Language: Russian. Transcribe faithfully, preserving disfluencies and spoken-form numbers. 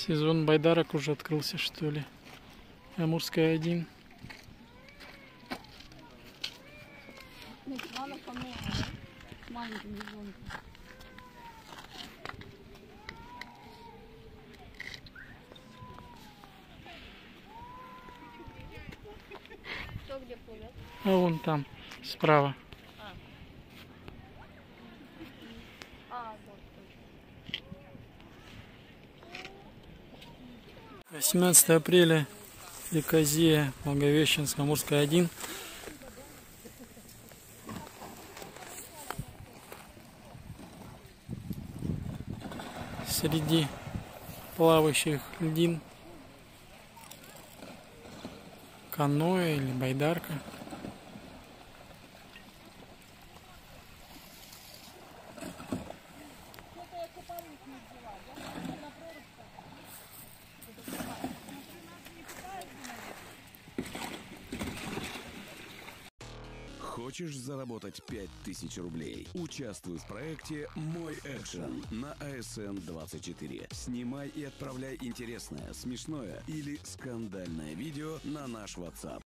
Сезон байдарок уже открылся, что ли? Амурская один. Кто где плывет? А вон там, справа. А. А, да, точно. восемнадцатое апреля, Еказия, Благовещенск, Амурская один. Среди плавающих льдин каноэ или байдарка. Хочешь заработать пять тысяч рублей? Участвуй в проекте «Мой экшен» на А Эс Эн двадцать четыре. Снимай и отправляй интересное, смешное или скандальное видео на наш WhatsApp.